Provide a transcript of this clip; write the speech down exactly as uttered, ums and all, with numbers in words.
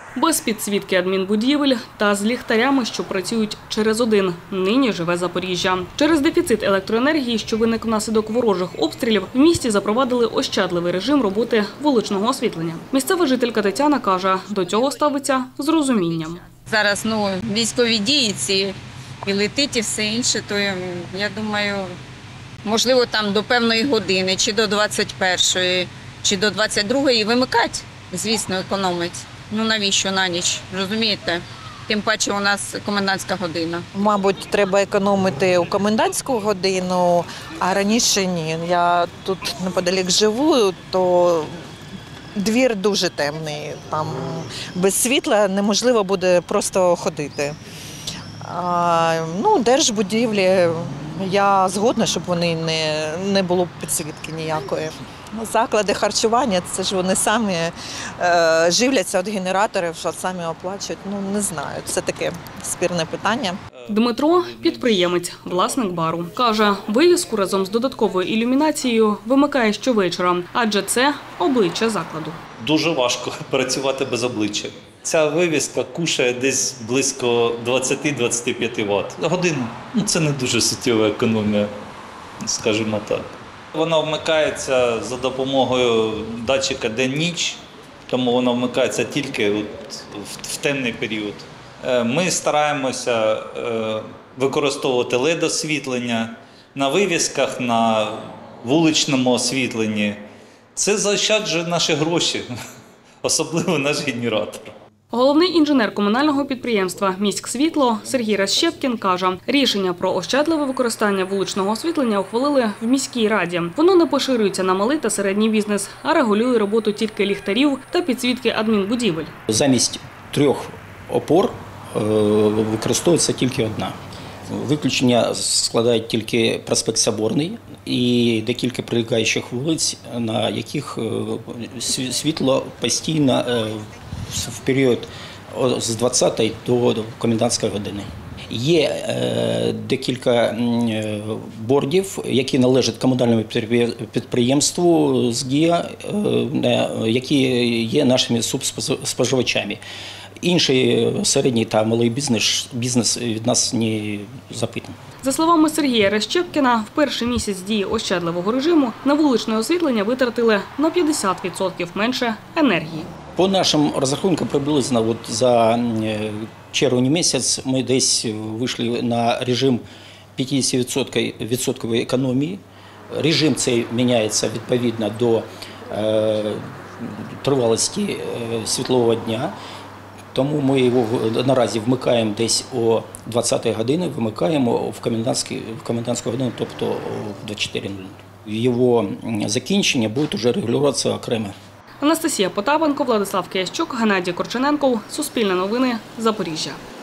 Без підсвітки адмінбудівель та з ліхтарями, що працюють через один. Нині живе Запоріжжя. Через дефіцит електроенергії, що виник внаслідок ворожих обстрілів, в місті запровадили ощадливий режим роботи вуличного освітлення. Місцева жителька Тетяна каже, до цього ставиться з розумінням. Зараз ну, військові дії ці, і летить, і все інше, то я думаю, можливо, там до певної години, чи до двадцять першої, чи до двадцять другої вимикати, звісно, економить. Ну навіщо на ніч, розумієте? Тим паче у нас комендантська година. Мабуть, треба економити у комендантську годину, а раніше ні. Я тут неподалік живу, то двір дуже темний. Там без світла неможливо буде просто ходити. А, ну, держбудівлі, я згодна, щоб вони не, не було підсвітки ніякої. Заклади харчування, це ж вони самі е, живляться від генераторів, що самі оплачують. Ну, не знаю, це таке спірне питання. Дмитро – підприємець, власник бару. Каже, вивіску разом з додатковою ілюмінацією вимикає щовечора, адже це обличчя закладу. Дуже важко працювати без обличчя. Ця вивіска кушає десь близько двадцять-двадцять п'ять ватт. Годину. Ну, це не дуже суттєва економія, скажімо так. Вона вмикається за допомогою датчика день-ніч, тому вона вмикається тільки от в темний період. Ми стараємося використовувати лед-освітлення на вивісках, на вуличному освітленні. Це заощаджує наші гроші, особливо наш генератор. Головний інженер комунального підприємства «Міськсвітло» Сергій Розщепкін каже, рішення про ощадливе використання вуличного освітлення ухвалили в міській раді. Воно не поширюється на малий та середній бізнес, а регулює роботу тільки ліхтарів та підсвітки адмінбудівель. Замість трьох опор використовується тільки одна. Виключення складають тільки проспект Соборний і декілька прилегаючих вулиць, на яких світло постійно в період з двадцятої до комендантської години. Є е, декілька бордів, які належать комунальному підприємству «ЗГІА», е, які є нашими субспоживачами. Інший середній та малий бізнес, бізнес від нас не запитаний. За словами Сергія Розщепкіна, в перший місяць дії ощадливого режиму на вуличне освітлення витратили на п'ятдесят відсотків менше енергії. По нашим розрахункам, приблизно от за червень місяць ми десь вийшли на режим п'ятдесят відсотків економії. Режим цей міняється відповідно до е, тривалості е, світлового дня. Тому ми його наразі вмикаємо десь о двадцятій годині, вимикаємо в комендантську годину, тобто в двадцять чотири нуль нуль. Його закінчення буде вже регулюватися окремо. Анастасія Потапенко, Владислав Киящук, Геннадій Корчененков. Суспільне новини. Запоріжжя.